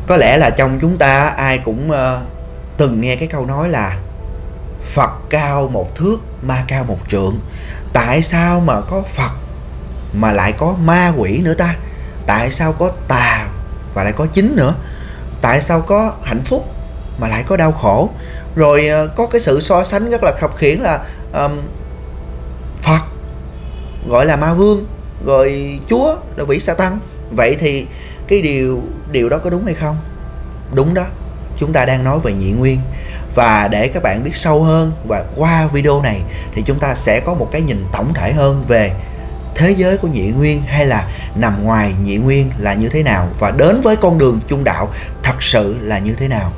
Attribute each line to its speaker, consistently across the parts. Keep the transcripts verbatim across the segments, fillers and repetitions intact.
Speaker 1: Có lẽ là trong chúng ta ai cũng uh, từng nghe cái câu nói là Phật cao một thước, ma cao một trượng. Tại sao mà có Phật mà lại có ma quỷ nữa ta? Tại sao có tà và lại có chính nữa? Tại sao có hạnh phúc mà lại có đau khổ? Rồi uh, có cái sự so sánh rất là khập khiễng là um, Phật gọi là ma vương, rồi Chúa là vị Sa-tăng. Vậy thì cái điều điều đó có đúng hay không? Đúng đó, chúng ta đang nói về nhị nguyên. Và để các bạn biết sâu hơn và qua video này thì chúng ta sẽ có một cái nhìn tổng thể hơn về thế giới của nhị nguyên hay là nằm ngoài nhị nguyên là như thế nào, và đến với con đường trung đạo thật sự là như thế nào.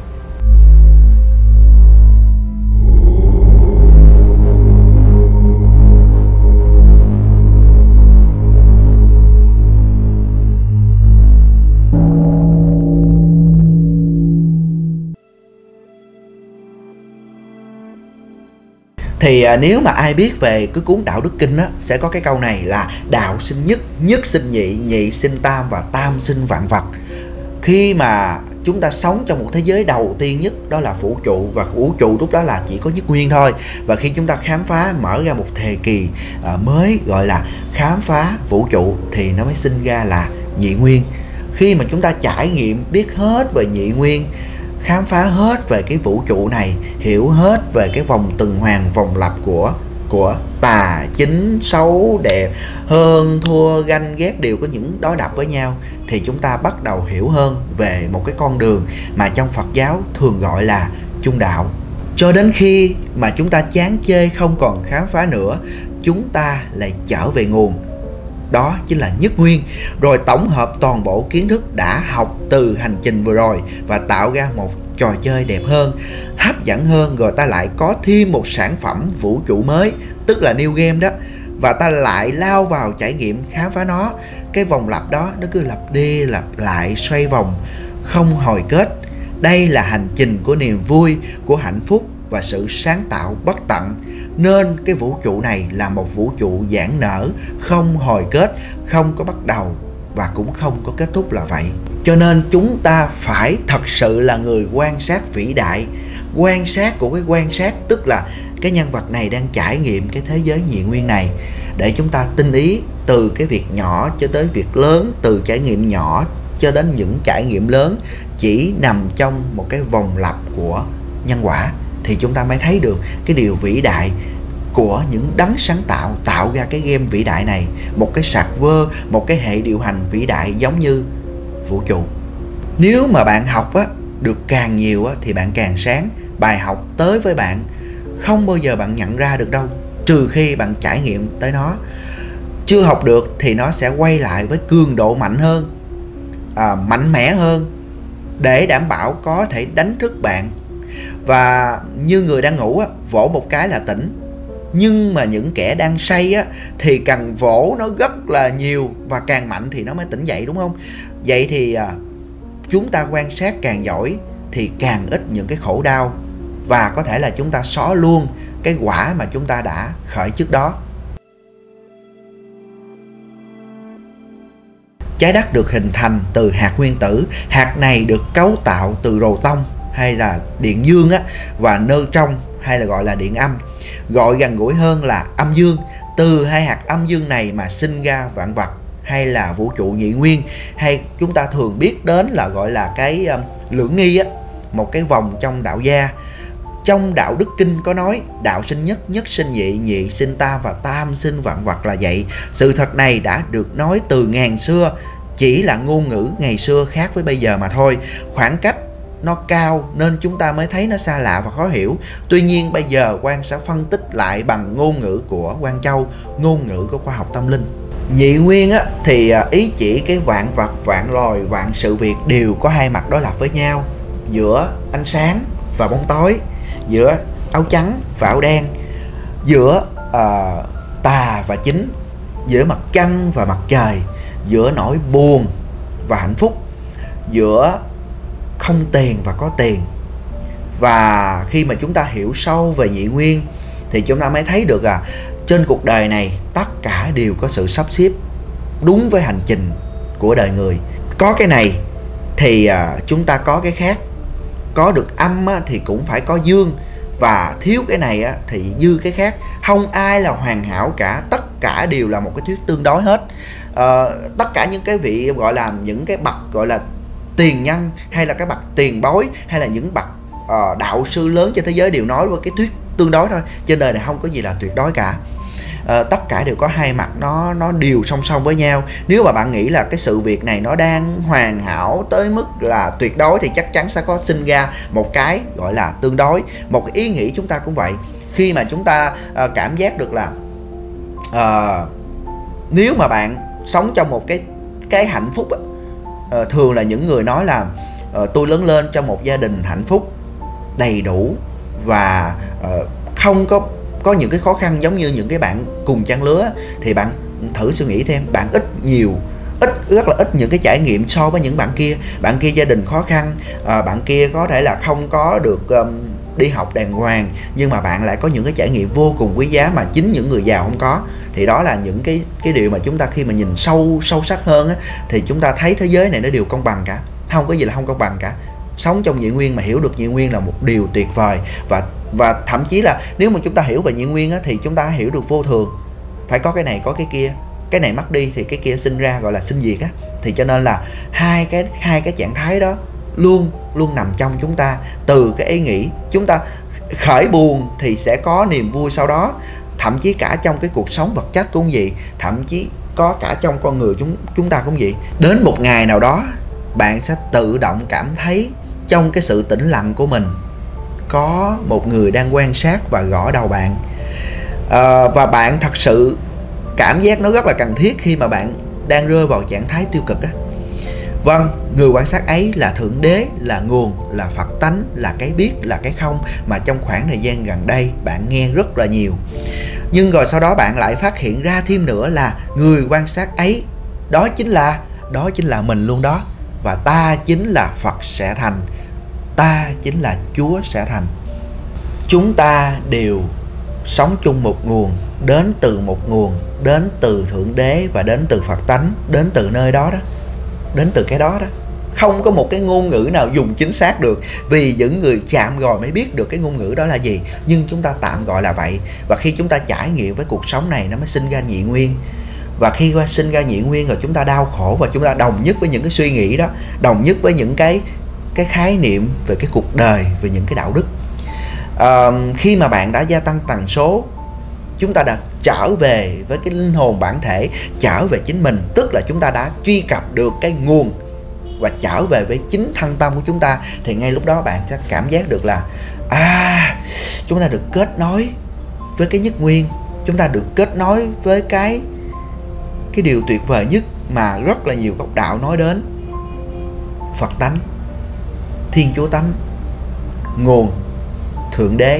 Speaker 1: Thì à, nếu mà ai biết về cái cuốn Đạo Đức Kinh á, sẽ có cái câu này là đạo sinh nhất, nhất sinh nhị, nhị sinh tam và tam sinh vạn vật. Khi mà chúng ta sống trong một thế giới đầu tiên nhất, đó là vũ trụ, và vũ trụ lúc đó là chỉ có nhất nguyên thôi. Và khi chúng ta khám phá, mở ra một thời kỳ à, mới gọi là khám phá vũ trụ thì nó mới sinh ra là nhị nguyên. Khi mà chúng ta trải nghiệm biết hết về nhị nguyên, khám phá hết về cái vũ trụ này, hiểu hết về cái vòng tuần hoàn, vòng lặp của của tà, chính, xấu, đẹp, hơn, thua, ganh, ghét đều có những đối lập với nhau, thì chúng ta bắt đầu hiểu hơn về một cái con đường mà trong Phật giáo thường gọi là trung đạo. Cho đến khi mà chúng ta chán chê không còn khám phá nữa, chúng ta lại trở về nguồn. Đó chính là nhất nguyên, rồi tổng hợp toàn bộ kiến thức đã học từ hành trình vừa rồi và tạo ra một trò chơi đẹp hơn, hấp dẫn hơn, rồi ta lại có thêm một sản phẩm vũ trụ mới, tức là new game đó, và ta lại lao vào trải nghiệm khám phá nó. Cái vòng lặp đó nó cứ lặp đi lặp lại, xoay vòng không hồi kết. Đây là hành trình của niềm vui, của hạnh phúc và sự sáng tạo bất tận. Nên cái vũ trụ này là một vũ trụ giãn nở, không hồi kết, không có bắt đầu và cũng không có kết thúc là vậy. Cho nên chúng ta phải thật sự là người quan sát vĩ đại. Quan sát của cái quan sát tức là cái nhân vật này đang trải nghiệm cái thế giới nhị nguyên này, để chúng ta tinh ý từ cái việc nhỏ cho tới việc lớn, từ trải nghiệm nhỏ cho đến những trải nghiệm lớn, chỉ nằm trong một cái vòng lặp của nhân quả, thì chúng ta mới thấy được cái điều vĩ đại của những đấng sáng tạo tạo ra cái game vĩ đại này, một cái server, một cái hệ điều hành vĩ đại giống như vũ trụ. Nếu mà bạn học á, được càng nhiều á, thì bạn càng sáng. Bài học tới với bạn không bao giờ bạn nhận ra được đâu, trừ khi bạn trải nghiệm tới nó. Chưa học được thì nó sẽ quay lại với cường độ mạnh hơn, à, mạnh mẽ hơn, để đảm bảo có thể đánh thức bạn. Và như người đang ngủ á, vỗ một cái là tỉnh. Nhưng mà những kẻ đang say á, thì cần vỗ nó rất là nhiều và càng mạnh thì nó mới tỉnh dậy, đúng không? Vậy thì à, chúng ta quan sát càng giỏi thì càng ít những cái khổ đau, và có thể là chúng ta xóa luôn cái quả mà chúng ta đã khởi trước đó. Trái đất được hình thành từ hạt nguyên tử. Hạt này được cấu tạo từ rồ tông hay là điện dương á, và nơ trong hay là gọi là điện âm. Gọi gần gũi hơn là âm dương. Từ hai hạt âm dương này mà sinh ra vạn vật hay là vũ trụ nhị nguyên, hay chúng ta thường biết đến là gọi là cái um, lưỡng nghi á, một cái vòng trong đạo gia. Trong Đạo Đức Kinh có nói đạo sinh nhất, nhất sinh nhị, nhị sinh tam và tam sinh vạn vật là vậy. Sự thật này đã được nói từ ngàn xưa, chỉ là ngôn ngữ ngày xưa khác với bây giờ mà thôi. Khoảng cách nó cao nên chúng ta mới thấy nó xa lạ và khó hiểu. Tuy nhiên bây giờ Quang sẽ phân tích lại bằng ngôn ngữ của Quang Châu, ngôn ngữ của khoa học tâm linh. Nhị nguyên á, thì ý chỉ cái vạn vật, vạn loài, vạn sự việc đều có hai mặt đối lập với nhau, giữa ánh sáng và bóng tối, giữa áo trắng và áo đen, giữa uh, tà và chính, giữa mặt trăng và mặt trời, giữa nỗi buồn và hạnh phúc, giữa không tiền và có tiền. Và khi mà chúng ta hiểu sâu về nhị nguyên thì chúng ta mới thấy được là trên cuộc đời này tất cả đều có sự sắp xếp đúng với hành trình của đời người. Có cái này thì à, chúng ta có cái khác. Có được âm á, thì cũng phải có dương, và thiếu cái này á, thì dư cái khác. Không ai là hoàn hảo cả, tất cả đều là một cái thuyết tương đối hết. à, Tất cả những cái vị gọi là những cái bậc gọi là tiền nhân, hay là cái bậc tiền bối, hay là những bậc uh, đạo sư lớn trên thế giới đều nói với cái thuyết tương đối thôi. Trên đời này không có gì là tuyệt đối cả. Uh, tất cả đều có hai mặt, nó nó đều song song với nhau. Nếu mà bạn nghĩ là cái sự việc này nó đang hoàn hảo tới mức là tuyệt đối, thì chắc chắn sẽ có sinh ra một cái gọi là tương đối. Một cái ý nghĩ chúng ta cũng vậy. Khi mà chúng ta uh, cảm giác được là uh, nếu mà bạn sống trong một cái cái hạnh phúc á, uh, thường là những người nói là uh, tôi lớn lên trong một gia đình hạnh phúc, đầy đủ và uh, không có có những cái khó khăn giống như những cái bạn cùng trang lứa, thì bạn thử suy nghĩ thêm, bạn ít nhiều ít rất là ít những cái trải nghiệm so với những bạn kia. Bạn kia gia đình khó khăn, à, bạn kia có thể là không có được um, đi học đàng hoàng, nhưng mà bạn lại có những cái trải nghiệm vô cùng quý giá mà chính những người giàu không có. Thì đó là những cái cái điều mà chúng ta khi mà nhìn sâu sâu sắc hơn á, thì chúng ta thấy thế giới này nó đều công bằng cả, không có gì là không công bằng cả. Sống trong nhị nguyên mà hiểu được nhị nguyên là một điều tuyệt vời. Và và thậm chí là nếu mà chúng ta hiểu về nhị nguyên á, thì chúng ta hiểu được vô thường. Phải có cái này có cái kia, cái này mất đi thì cái kia sinh ra, gọi là sinh diệt á. Thì cho nên là hai cái hai cái trạng thái đó luôn luôn nằm trong chúng ta. Từ cái ý nghĩ chúng ta khởi buồn thì sẽ có niềm vui sau đó. Thậm chí cả trong cái cuộc sống vật chất cũng vậy, thậm chí có cả trong con người chúng chúng ta cũng vậy. Đến một ngày nào đó bạn sẽ tự động cảm thấy trong cái sự tĩnh lặng của mình có một người đang quan sát và gõ đầu bạn. à, Và bạn thật sự cảm giác nó rất là cần thiết khi mà bạn đang rơi vào trạng thái tiêu cực á. Vâng, người quan sát ấy là Thượng Đế, là nguồn, là Phật tánh, là cái biết, là cái không mà trong khoảng thời gian gần đây bạn nghe rất là nhiều. Nhưng rồi sau đó bạn lại phát hiện ra thêm nữa là người quan sát ấy đó chính là đó chính là mình luôn đó. Và ta chính là Phật sẽ thành, ta chính là Chúa sẽ thành. Chúng ta đều sống chung một nguồn, đến từ một nguồn, đến từ Thượng Đế và đến từ Phật tánh, đến từ nơi đó đó, đến từ cái đó đó. Không có một cái ngôn ngữ nào dùng chính xác được, vì những người chạm rồi mới biết được cái ngôn ngữ đó là gì. Nhưng chúng ta tạm gọi là vậy. Và khi chúng ta trải nghiệm với cuộc sống này, nó mới sinh ra nhị nguyên. Và khi qua sinh ra nhị nguyên rồi chúng ta đau khổ, và chúng ta đồng nhất với những cái suy nghĩ đó, đồng nhất với những cái cái khái niệm về cái cuộc đời, về những cái đạo đức. à, Khi mà bạn đã gia tăng tần số, chúng ta đã trở về với cái linh hồn bản thể, trở về chính mình, tức là chúng ta đã truy cập được cái nguồn và trở về với chính thân tâm của chúng ta. Thì ngay lúc đó bạn sẽ cảm giác được là à, chúng ta được kết nối với cái nhất nguyên, chúng ta được kết nối với cái cái điều tuyệt vời nhất mà rất là nhiều góc đạo nói đến: Phật tánh, Thiên Chúa tánh, nguồn, Thượng Đế.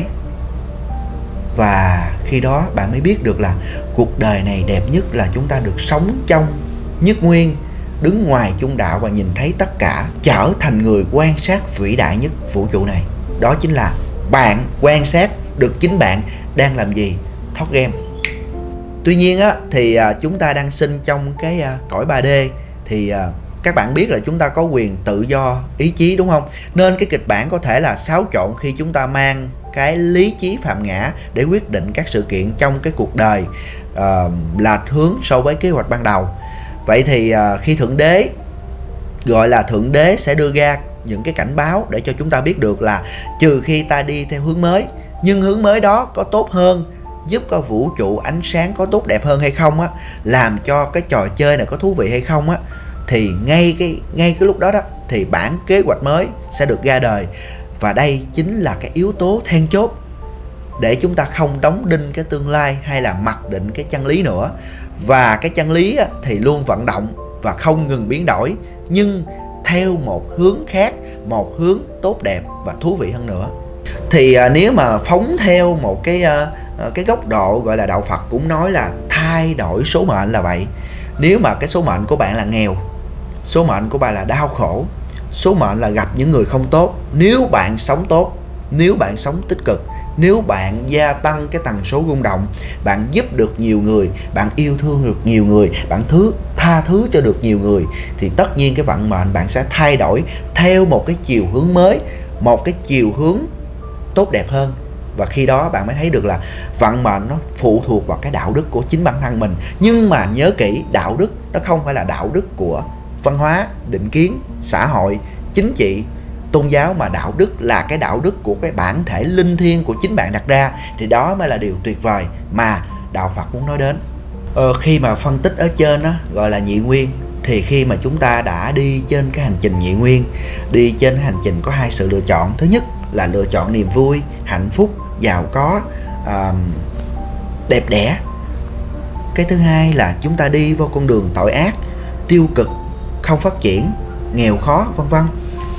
Speaker 1: Và khi đó bạn mới biết được là cuộc đời này đẹp nhất là chúng ta được sống trong nhất nguyên, đứng ngoài trung đạo và nhìn thấy tất cả, trở thành người quan sát vĩ đại nhất vũ trụ này. Đó chính là bạn quan sát được chính bạn đang làm gì, thoát game. Tuy nhiên á, thì à, chúng ta đang sinh trong cái à, cõi ba D, thì à, các bạn biết là chúng ta có quyền tự do ý chí, đúng không? Nên cái kịch bản có thể là xáo trộn khi chúng ta mang cái lý trí phạm ngã để quyết định các sự kiện trong cái cuộc đời uh, lệch hướng so với kế hoạch ban đầu. Vậy thì uh, khi Thượng Đế, gọi là Thượng Đế sẽ đưa ra những cái cảnh báo để cho chúng ta biết được là trừ khi ta đi theo hướng mới, nhưng hướng mới đó có tốt hơn, giúp cho vũ trụ ánh sáng có tốt đẹp hơn hay không á, làm cho cái trò chơi này có thú vị hay không á, thì ngay cái ngay cái lúc đó đó thì bản kế hoạch mới sẽ được ra đời. Và đây chính là cái yếu tố then chốt để chúng ta không đóng đinh cái tương lai hay là mặc định cái chân lý nữa. Và cái chân lý á, thì luôn vận động và không ngừng biến đổi, nhưng theo một hướng khác, một hướng tốt đẹp và thú vị hơn nữa. Thì à, nếu mà phóng theo một cái à, cái góc độ gọi là đạo Phật cũng nói là thay đổi số mệnh là vậy. Nếu mà cái số mệnh của bạn là nghèo, số mệnh của bạn là đau khổ, số mệnh là gặp những người không tốt, nếu bạn sống tốt, nếu bạn sống tích cực, nếu bạn gia tăng cái tần số rung động, bạn giúp được nhiều người, bạn yêu thương được nhiều người, bạn thứ tha thứ cho được nhiều người, thì tất nhiên cái vận mệnh bạn sẽ thay đổi theo một cái chiều hướng mới, một cái chiều hướng tốt đẹp hơn. Và khi đó bạn mới thấy được là vận mệnh nó phụ thuộc vào cái đạo đức của chính bản thân mình. Nhưng mà nhớ kỹ, đạo đức nó không phải là đạo đức của văn hóa, định kiến, xã hội, chính trị, tôn giáo, mà đạo đức là cái đạo đức của cái bản thể linh thiêng của chính bạn đặt ra. Thì đó mới là điều tuyệt vời mà đạo Phật muốn nói đến. Ờ, khi mà phân tích ở trên đó, gọi là nhị nguyên, thì khi mà chúng ta đã đi trên cái hành trình nhị nguyên, đi trên cái hành trình có hai sự lựa chọn. Thứ nhất là lựa chọn niềm vui, hạnh phúc, giàu có, uh, đẹp đẽ. Cái thứ hai là chúng ta đi vào con đường tội ác, tiêu cực, không phát triển, nghèo khó, vân vân.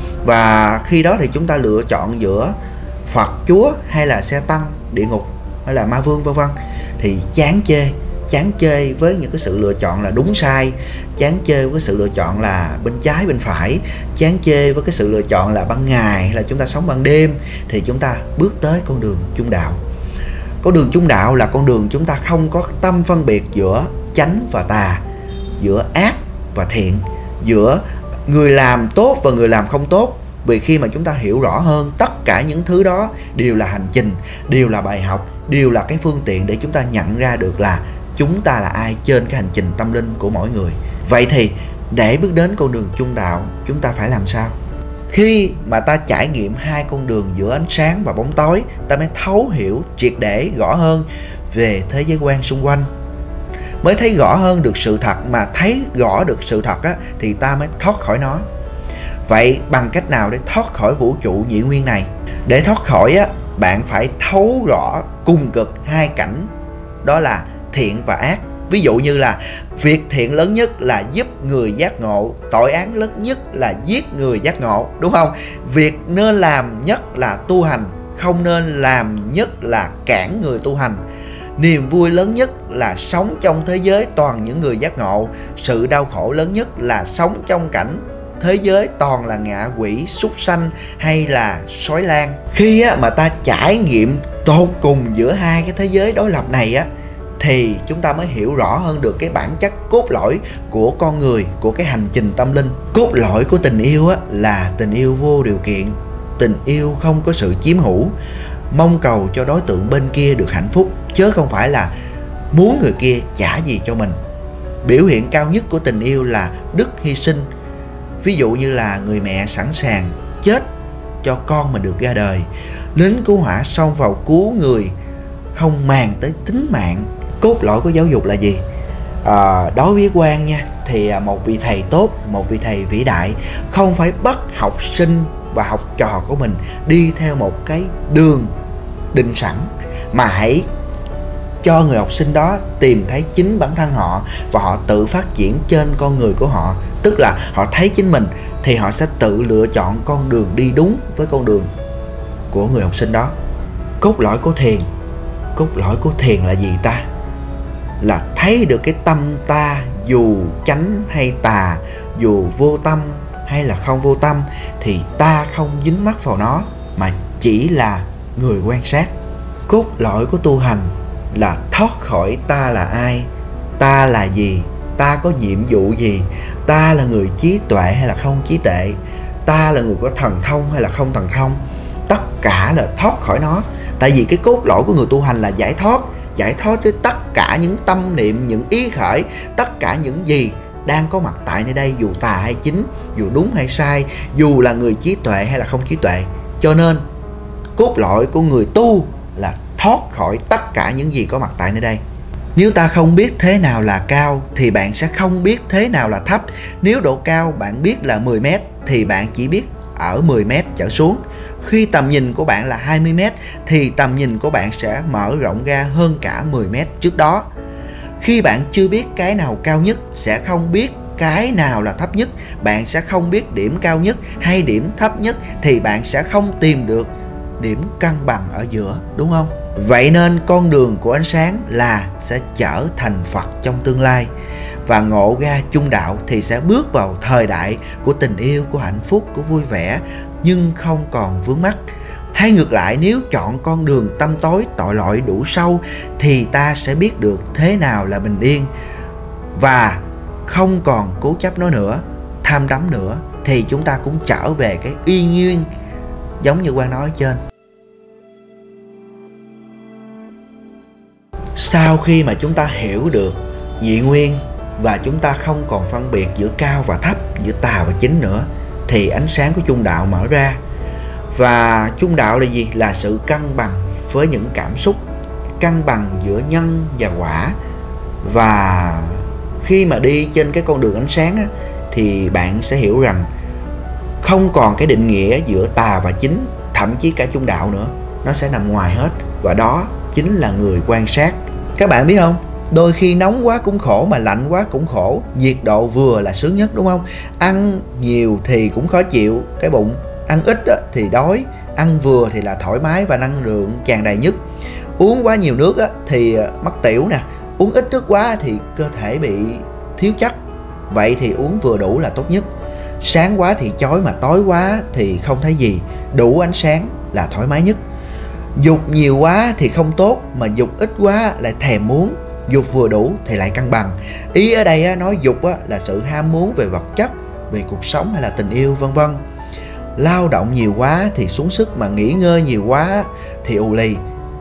Speaker 1: Và khi đó thì chúng ta lựa chọn giữa Phật, Chúa hay là xe tăng, địa ngục hay là ma vương, vân vân. Thì chán chê, chán chê với những cái sự lựa chọn là đúng sai, chán chê với cái sự lựa chọn là bên trái bên phải, chán chê với cái sự lựa chọn là ban ngày hay là chúng ta sống ban đêm, thì chúng ta bước tới con đường trung đạo. Con đường trung đạo là con đường chúng ta không có tâm phân biệt giữa chánh và tà, giữa ác và thiện, giữa người làm tốt và người làm không tốt. Vì khi mà chúng ta hiểu rõ hơn, tất cả những thứ đó đều là hành trình, đều là bài học, đều là cái phương tiện để chúng ta nhận ra được là chúng ta là ai trên cái hành trình tâm linh của mỗi người. Vậy thì để bước đến con đường trung đạo, chúng ta phải làm sao? Khi mà ta trải nghiệm hai con đường giữa ánh sáng và bóng tối, ta mới thấu hiểu triệt để rõ hơn về thế giới quan xung quanh, mới thấy rõ hơn được sự thật. Mà thấy rõ được sự thật á, thì ta mới thoát khỏi nó. Vậy bằng cách nào để thoát khỏi vũ trụ nhị nguyên này? Để thoát khỏi á, bạn phải thấu rõ cùng cực hai cảnh, đó là thiện và ác. Ví dụ như là việc thiện lớn nhất là giúp người giác ngộ, tội án lớn nhất là giết người giác ngộ, đúng không? Việc nên làm nhất là tu hành, không nên làm nhất là cản người tu hành. Niềm vui lớn nhất là sống trong thế giới toàn những người giác ngộ. Sự đau khổ lớn nhất là sống trong cảnh thế giới toàn là ngạ quỷ, súc sanh hay là sói lang. Khi á, mà ta trải nghiệm tột cùng giữa hai cái thế giới đối lập này á, thì chúng ta mới hiểu rõ hơn được cái bản chất cốt lõi của con người, của cái hành trình tâm linh. Cốt lõi của tình yêu á, là tình yêu vô điều kiện, tình yêu không có sự chiếm hữu, mong cầu cho đối tượng bên kia được hạnh phúc, chứ không phải là muốn người kia trả gì cho mình. Biểu hiện cao nhất của tình yêu là đức hy sinh. Ví dụ như là người mẹ sẵn sàng chết cho con mình được ra đời, lính cứu hỏa xông vào cứu người không màng tới tính mạng. Cốt lõi của giáo dục là gì? À, đối với Quang nha, thì một vị thầy tốt, một vị thầy vĩ đại không phải bắt học sinh và học trò của mình đi theo một cái đường định sẵn, mà hãy cho người học sinh đó tìm thấy chính bản thân họ và họ tự phát triển trên con người của họ. Tức là họ thấy chính mình thì họ sẽ tự lựa chọn con đường đi đúng với con đường của người học sinh đó. Cốt lõi của thiền, cốt lõi của thiền là gì ta? Là thấy được cái tâm ta, dù chánh hay tà, dù vô tâm hay là không vô tâm, thì ta không dính mắc vào nó, mà chỉ là người quan sát. Cốt lõi của tu hành là thoát khỏi ta là ai, ta là gì, ta có nhiệm vụ gì, ta là người trí tuệ hay là không trí tuệ, ta là người có thần thông hay là không thần thông. Tất cả là thoát khỏi nó. Tại vì cái cốt lõi của người tu hành là giải thoát, giải thoát với tất cả những tâm niệm, những ý khởi, tất cả những gì đang có mặt tại nơi đây, dù tà hay chính, dù đúng hay sai, dù là người trí tuệ hay là không trí tuệ. Cho nên cốt lõi của người tu là thoát khỏi tất cả những gì có mặt tại nơi đây. Nếu ta không biết thế nào là cao thì bạn sẽ không biết thế nào là thấp. Nếu độ cao bạn biết là mười mét thì bạn chỉ biết ở mười mét trở xuống. Khi tầm nhìn của bạn là hai mươi mét thì tầm nhìn của bạn sẽ mở rộng ra hơn cả mười mét trước đó. Khi bạn chưa biết cái nào cao nhất, sẽ không biết cái nào là thấp nhất. Bạn sẽ không biết điểm cao nhất hay điểm thấp nhất, thì bạn sẽ không tìm được điểm cân bằng ở giữa, đúng không? Vậy nên con đường của ánh sáng là sẽ trở thành Phật trong tương lai, và ngộ ra trung đạo thì sẽ bước vào thời đại của tình yêu, của hạnh phúc, của vui vẻ, nhưng không còn vướng mắc. Hay ngược lại, nếu chọn con đường tăm tối tội lỗi đủ sâu thì ta sẽ biết được thế nào là bình yên và không còn cố chấp nó nữa, tham đắm nữa, thì chúng ta cũng trở về cái uy nguyên giống như Quang nói ở trên. Sau khi mà chúng ta hiểu được nhị nguyên và chúng ta không còn phân biệt giữa cao và thấp, giữa tà và chính nữa, thì ánh sáng của trung đạo mở ra. Và trung đạo là gì? Là sự cân bằng với những cảm xúc, cân bằng giữa nhân và quả. Và khi mà đi trên cái con đường ánh sáng á, thì bạn sẽ hiểu rằng không còn cái định nghĩa giữa tà và chính, thậm chí cả trung đạo nữa, nó sẽ nằm ngoài hết. Và đó chính là người quan sát. Các bạn biết không, đôi khi nóng quá cũng khổ mà lạnh quá cũng khổ, nhiệt độ vừa là sướng nhất, đúng không? Ăn nhiều thì cũng khó chịu cái bụng, ăn ít thì đói, ăn vừa thì là thoải mái và năng lượng tràn đầy nhất. Uống quá nhiều nước thì mắc tiểu nè, uống ít nước quá thì cơ thể bị thiếu chất. Vậy thì uống vừa đủ là tốt nhất. Sáng quá thì chói mà tối quá thì không thấy gì, đủ ánh sáng là thoải mái nhất. Dục nhiều quá thì không tốt, mà dục ít quá lại thèm muốn. Dục vừa đủ thì lại cân bằng. Ý ở đây nói dục là sự ham muốn về vật chất, về cuộc sống hay là tình yêu vân vân. Lao động nhiều quá thì xuống sức, mà nghỉ ngơi nhiều quá thì ù lì.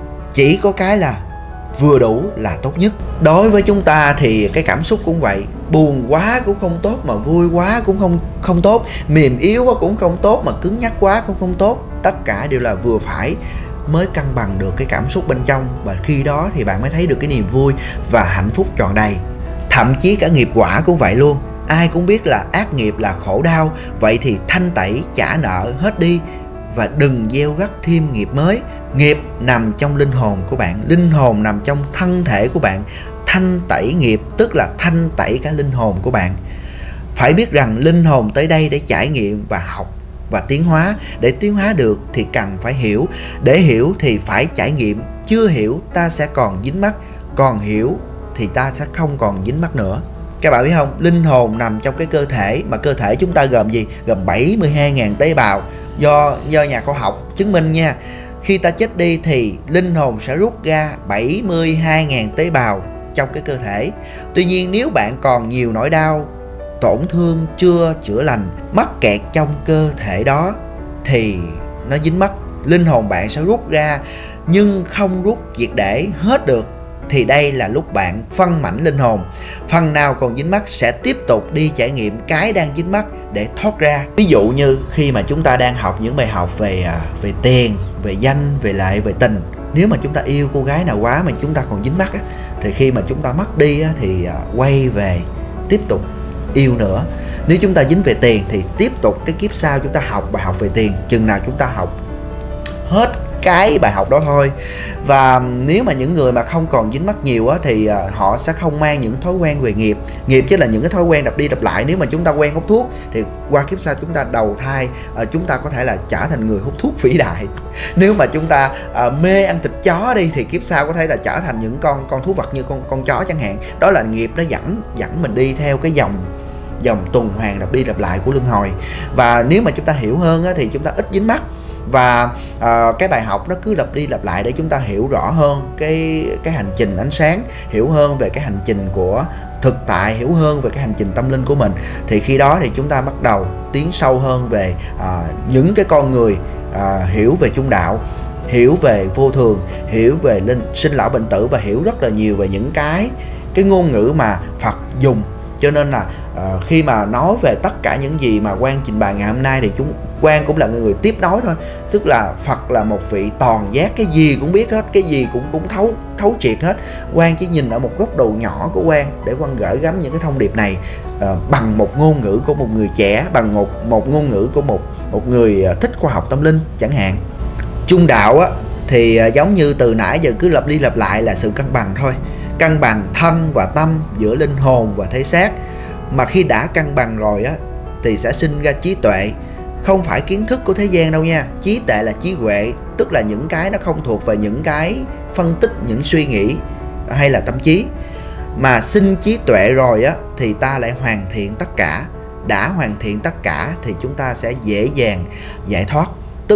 Speaker 1: Chỉ có cái là vừa đủ là tốt nhất. Đối với chúng ta thì cái cảm xúc cũng vậy, buồn quá cũng không tốt, mà vui quá cũng không không tốt, mềm yếu quá cũng không tốt, mà cứng nhắc quá cũng không tốt. Tất cả đều là vừa phải mới cân bằng được cái cảm xúc bên trong, và khi đó thì bạn mới thấy được cái niềm vui và hạnh phúc trọn đầy. Thậm chí cả nghiệp quả cũng vậy luôn. Ai cũng biết là ác nghiệp là khổ đau, vậy thì thanh tẩy trả nợ hết đi và đừng gieo rắc thêm nghiệp mới. Nghiệp nằm trong linh hồn của bạn, linh hồn nằm trong thân thể của bạn. Thanh tẩy nghiệp tức là thanh tẩy cả linh hồn của bạn. Phải biết rằng linh hồn tới đây để trải nghiệm và học và tiến hóa. Để tiến hóa được thì cần phải hiểu. Để hiểu thì phải trải nghiệm. Chưa hiểu ta sẽ còn dính mắc, còn hiểu thì ta sẽ không còn dính mắc nữa. Các bạn biết không, linh hồn nằm trong cái cơ thể, mà cơ thể chúng ta gồm gì? Gồm bảy mươi hai nghìn tế bào. Do, do nhà khoa học chứng minh nha, khi ta chết đi thì linh hồn sẽ rút ra bảy mươi hai nghìn tế bào trong cái cơ thể. Tuy nhiên nếu bạn còn nhiều nỗi đau, tổn thương chưa chữa lành, mắc kẹt trong cơ thể đó thì nó dính mắc. Linh hồn bạn sẽ rút ra nhưng không rút triệt để hết được. Thì đây là lúc bạn phân mảnh linh hồn. Phần nào còn dính mắc sẽ tiếp tục đi trải nghiệm cái đang dính mắc để thoát ra. Ví dụ như khi mà chúng ta đang học những bài học về về tiền, về danh, về lợi, về tình. Nếu mà chúng ta yêu cô gái nào quá mà chúng ta còn dính mắc á, thì khi mà chúng ta mất đi á, thì quay về tiếp tục yêu nữa. Nếu chúng ta dính về tiền thì tiếp tục cái kiếp sau chúng ta học bài học về tiền, chừng nào chúng ta học hết cái bài học đó thôi. Và nếu mà những người mà không còn dính mắc nhiều á, thì họ sẽ không mang những thói quen về nghiệp. Nghiệp chứ là những cái thói quen lặp đi lặp lại. Nếu mà chúng ta quen hút thuốc thì qua kiếp sau chúng ta đầu thai, chúng ta có thể là trở thành người hút thuốc vĩ đại. Nếu mà chúng ta à, mê ăn thịt chó đi thì kiếp sau có thể là trở thành những con con thú vật như con con chó chẳng hạn. Đó là nghiệp nó dẫn dẫn mình đi theo cái dòng dòng tuần hoàn lặp đi lặp lại của luân hồi. Và nếu mà chúng ta hiểu hơn á, thì chúng ta ít dính mắc. Và à, cái bài học nó cứ lặp đi lặp lại để chúng ta hiểu rõ hơn cái cái hành trình ánh sáng, hiểu hơn về cái hành trình của thực tại, hiểu hơn về cái hành trình tâm linh của mình. Thì khi đó thì chúng ta bắt đầu tiến sâu hơn về à, những cái con người à, hiểu về trung đạo, hiểu về vô thường, hiểu về linh sinh lão bệnh tử, và hiểu rất là nhiều về những cái cái ngôn ngữ mà Phật dùng. Cho nên là uh, khi mà nói về tất cả những gì mà Quang trình bày ngày hôm nay thì chúng Quang cũng là người, người tiếp nối thôi. Tức là Phật là một vị toàn giác, cái gì cũng biết hết, cái gì cũng cũng thấu thấu triệt hết. Quang chỉ nhìn ở một góc độ nhỏ của Quang để Quang gửi gắm những cái thông điệp này uh, bằng một ngôn ngữ của một người trẻ, bằng một một ngôn ngữ của một một người thích khoa học tâm linh chẳng hạn. Trung đạo á thì uh, giống như từ nãy giờ cứ lặp đi lặp lại là sự cân bằng thôi. Cân bằng thân và tâm, giữa linh hồn và thể xác. Mà khi đã cân bằng rồi á thì sẽ sinh ra trí tuệ. Không phải kiến thức của thế gian đâu nha. Trí tuệ là trí huệ, tức là những cái nó không thuộc về những cái phân tích, những suy nghĩ hay là tâm trí. Mà sinh trí tuệ rồi á thì ta lại hoàn thiện tất cả. Đã hoàn thiện tất cả thì chúng ta sẽ dễ dàng giải thoát. Tức là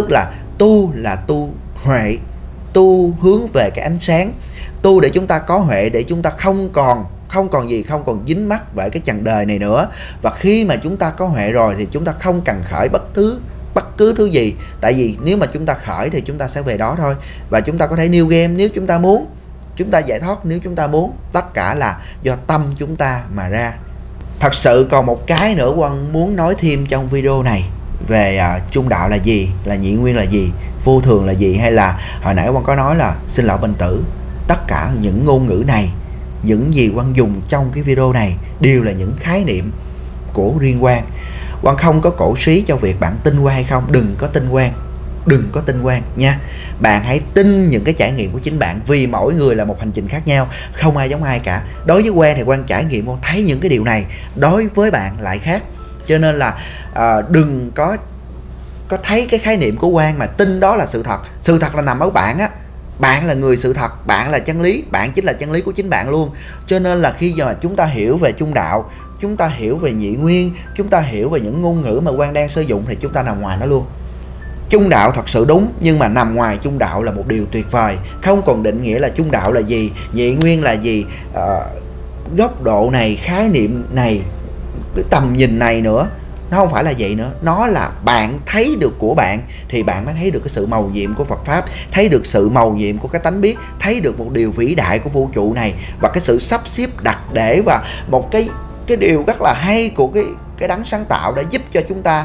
Speaker 1: Tu là tu huệ, tu hướng về cái ánh sáng, tu để chúng ta có huệ, để chúng ta không còn không còn gì, không còn dính mắc bởi cái chằng đời này nữa. Và khi mà chúng ta có huệ rồi thì chúng ta không cần khởi bất thứ bất cứ thứ gì, tại vì nếu mà chúng ta khởi thì chúng ta sẽ về đó thôi. Và chúng ta có thể new game nếu chúng ta muốn, chúng ta giải thoát nếu chúng ta muốn, tất cả là do tâm chúng ta mà ra. Thật sự còn một cái nữa Quân muốn nói thêm trong video này về uh, trung đạo là gì, là nhị nguyên là gì, vô thường là gì, hay là hồi nãy Quân có nói là sinh lão bệnh tử. Tất cả những ngôn ngữ này, những gì Quân dùng trong cái video này đều là những khái niệm của riêng Quang. Quang không có cổ suý cho việc bạn tin Quang hay không. Đừng có tin Quang, đừng có tin Quang nha. Bạn hãy tin những cái trải nghiệm của chính bạn, vì mỗi người là một hành trình khác nhau, không ai giống ai cả. Đối với Quang thì Quang trải nghiệm, thấy những cái điều này, đối với bạn lại khác. Cho nên là à, đừng có có thấy cái khái niệm của Quang mà tin đó là sự thật. Sự thật là nằm ở bạn á. Bạn là người sự thật, bạn là chân lý, bạn chính là chân lý của chính bạn luôn. Cho nên là khi mà chúng ta hiểu về trung đạo, chúng ta hiểu về nhị nguyên, chúng ta hiểu về những ngôn ngữ mà Quang đang sử dụng thì chúng ta nằm ngoài nó luôn. Trung đạo thật sự đúng, nhưng mà nằm ngoài trung đạo là một điều tuyệt vời. Không còn định nghĩa là trung đạo là gì, nhị nguyên là gì, uh, góc độ này, khái niệm này, cái tầm nhìn này nữa. Nó không phải là vậy nữa. Nó là bạn thấy được của bạn thì bạn mới thấy được cái sự màu nhiệm của Phật Pháp, thấy được sự màu nhiệm của cái tánh biết, thấy được một điều vĩ đại của vũ trụ này, và cái sự sắp xếp đặt để, và một cái cái điều rất là hay của cái cái đấng sáng tạo đã giúp cho chúng ta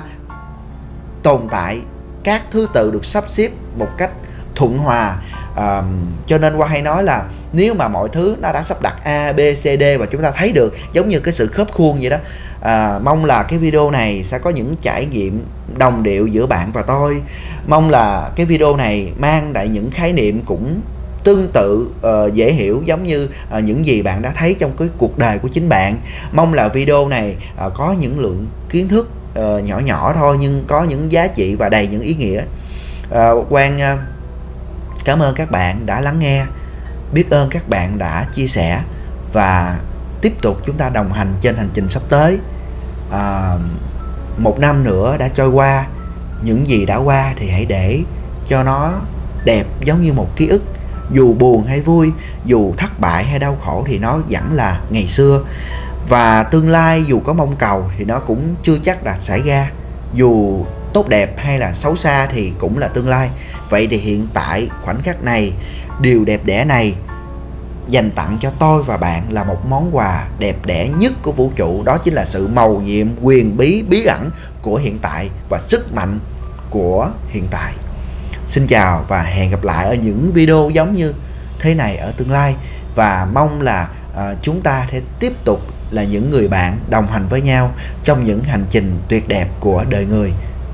Speaker 1: tồn tại. Các thứ tự được sắp xếp một cách thuận hòa. À, cho nên Quang hay nói là nếu mà mọi thứ nó đã sắp đặt A, B, C, D và chúng ta thấy được giống như cái sự khớp khuôn vậy đó. À, mong là cái video này sẽ có những trải nghiệm đồng điệu giữa bạn và tôi. Mong là cái video này mang lại những khái niệm cũng tương tự, uh, dễ hiểu giống như uh, những gì bạn đã thấy trong cái cuộc đời của chính bạn. Mong là video này uh, có những lượng kiến thức uh, nhỏ nhỏ thôi, nhưng có những giá trị và đầy những ý nghĩa. uh, Quang uh, cảm ơn các bạn đã lắng nghe, biết ơn các bạn đã chia sẻ, và tiếp tục chúng ta đồng hành trên hành trình sắp tới. À, một năm nữa đã trôi qua, những gì đã qua thì hãy để cho nó đẹp giống như một ký ức. Dù buồn hay vui, dù thất bại hay đau khổ thì nó vẫn là ngày xưa. Và tương lai dù có mong cầu thì nó cũng chưa chắc là xảy ra. Dù tốt đẹp hay là xấu xa thì cũng là tương lai. Vậy thì hiện tại khoảnh khắc này, điều đẹp đẽ này dành tặng cho tôi và bạn là một món quà đẹp đẽ nhất của vũ trụ. Đó chính là sự mầu nhiệm, quyền bí, bí ẩn của hiện tại và sức mạnh của hiện tại. Xin chào và hẹn gặp lại ở những video giống như thế này ở tương lai. Và mong là uh, chúng ta sẽ tiếp tục là những người bạn đồng hành với nhau trong những hành trình tuyệt đẹp của đời người.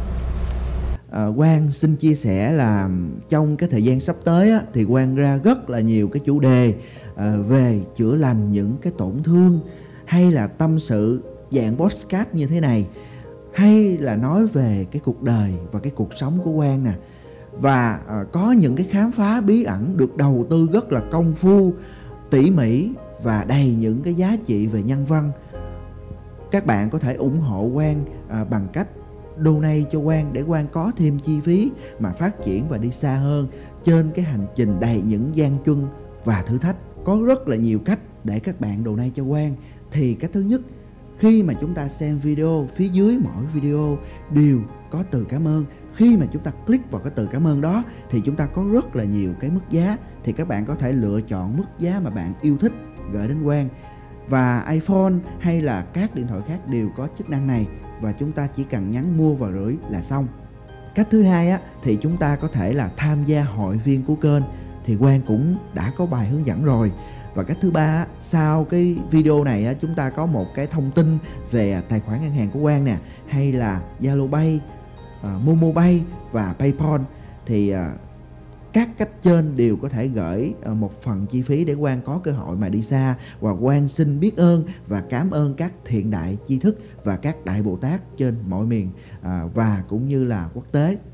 Speaker 1: À, Quang xin chia sẻ là trong cái thời gian sắp tới á, thì Quang ra rất là nhiều cái chủ đề à, về chữa lành những cái tổn thương, hay là tâm sự dạng podcast như thế này, hay là nói về cái cuộc đời và cái cuộc sống của Quang nè. Và à, có những cái khám phá bí ẩn được đầu tư rất là công phu, tỉ mỉ và đầy những cái giá trị về nhân văn. Các bạn có thể ủng hộ Quang à, bằng cách donate cho Quang để Quang có thêm chi phí mà phát triển và đi xa hơn trên cái hành trình đầy những gian truân và thử thách. Có rất là nhiều cách để các bạn donate cho Quang. Thì cách thứ nhất, khi mà chúng ta xem video, phía dưới mỗi video đều có từ cảm ơn. Khi mà chúng ta click vào cái từ cảm ơn đó thì chúng ta có rất là nhiều cái mức giá. Thì các bạn có thể lựa chọn mức giá mà bạn yêu thích gửi đến Quang. Và iPhone hay là các điện thoại khác đều có chức năng này, và chúng ta chỉ cần nhấn mua và gửi là xong. Cách thứ hai á, thì chúng ta có thể là tham gia hội viên của kênh, thì Quang cũng đã có bài hướng dẫn rồi. Và cách thứ ba á, sau cái video này á, chúng ta có một cái thông tin về tài khoản ngân hàng của Quang nè, hay là Zalo Pay, uh, Momo Pay và PayPal. Thì uh, các cách trên đều có thể gửi một phần chi phí để Quang có cơ hội mà đi xa. Và Quang xin biết ơn và cảm ơn các thiện đại tri thức và các đại Bồ Tát trên mọi miền à, và cũng như là quốc tế.